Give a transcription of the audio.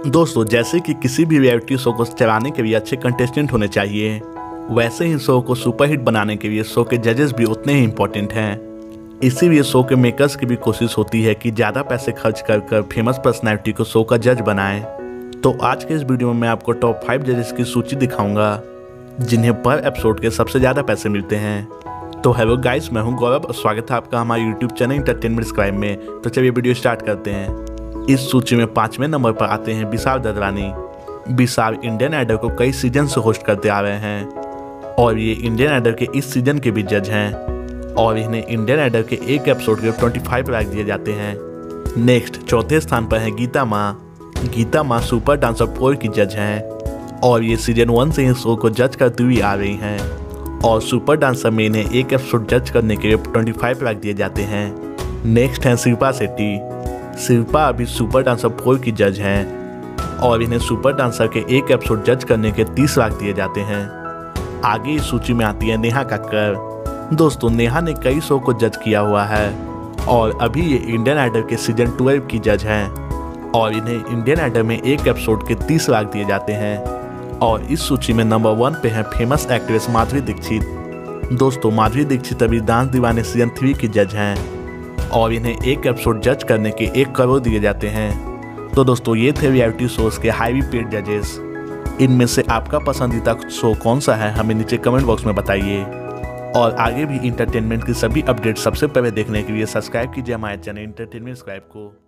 दोस्तों, जैसे कि किसी भी रियलिटी शो को चलाने के लिए अच्छे कंटेस्टेंट होने चाहिए, वैसे ही शो को सुपरहिट बनाने के लिए शो के जजेस भी उतने ही इम्पोर्टेंट हैं। इसीलिए शो के मेकर्स की भी कोशिश होती है कि ज़्यादा पैसे खर्च कर फेमस पर्सनैलिटी को शो का जज बनाएं। तो आज के इस वीडियो में मैं आपको टॉप 5 जजेस की सूची दिखाऊंगा जिन्हें पर एपिसोड के सबसे ज़्यादा पैसे मिलते हैं। तो हेलो गाइस, मैं हूं गौरव और स्वागत है आपका हमारे यूट्यूब चैनल एंटरटेनमेंट स्क्राइब में। तो चलिए वीडियो स्टार्ट करते हैं। इस सूची में 5वें नंबर पर आते हैं विशाल ददलानी। विशाल इंडियन आइडल को कई सीजन से होस्ट करते आ रहे हैं और ये इंडियन आइडल के इस सीजन के भी जज हैं और इन्हें इंडियन आइडल के एक एपिसोड के 25 लाख दिए जाते हैं। नेक्स्ट चौथे स्थान पर है गीता माँ। गीता माँ सुपर डांसर 4 की जज हैं और ये सीजन 1 से ही शो को जज करती हुई आ रही हैं और सुपर डांसर में इन्हें एक एपिसोड जज करने के लिए 25 लाख दिए जाते हैं। नेक्स्ट है शिल्पा शेट्टी। शिल्पा अभी सुपर डांसर 4 की जज हैं और इन्हें सुपर डांसर के एक एपिसोड जज करने के 30 लाख दिए जाते हैं। आगे इस सूची में आती है नेहा कक्कर। दोस्तों, नेहा ने कई शो को जज किया हुआ है और अभी ये इंडियन आइडल के सीजन 12 की जज हैं और इन्हें इंडियन आइडल में एक एपिसोड के 30 लाख दिए जाते हैं। और इस सूची में नंबर 1 पे है फेमस एक्ट्रेस माधुरी दीक्षित। दोस्तों, माधुरी दीक्षित अभी डांस दीवाने सीजन 3 की जज हैं और इन्हें एक एपिसोड जज करने के 1 करोड़ दिए जाते हैं। तो दोस्तों, ये थे रियलिटी शोज के हाईली पेड जजेस। इनमें से आपका पसंदीदा शो कौन सा है, हमें नीचे कमेंट बॉक्स में बताइए। और आगे भी इंटरटेनमेंट की सभी अपडेट सबसे पहले देखने के लिए सब्सक्राइब कीजिए हमारे चैनल एंटरटेनमेंट स्क्राइब को।